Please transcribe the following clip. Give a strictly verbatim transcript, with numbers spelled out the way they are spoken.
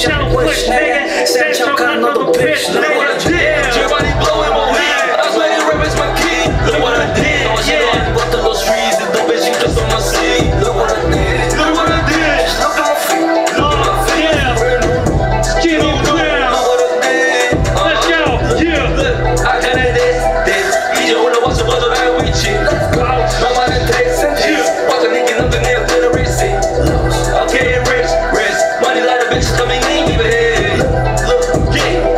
참 push 내게 센 척한 너도 bitch Look what I did Your body blowing my weed I swear you rap is my key Look what I did Yeah What the low streets and the bitch you just on my seat Look what I did Look what I did Look at my feet Look at my feet Yeah Skinny brown Look what I did Let's go Yeah Look I got it this this 이제 올라와서 벗어나고 있지 너만은 text and chill 완전 인기 넘는 내 옆에는 receipt Okay rich rich money like a bitch coming in give it head Look yeah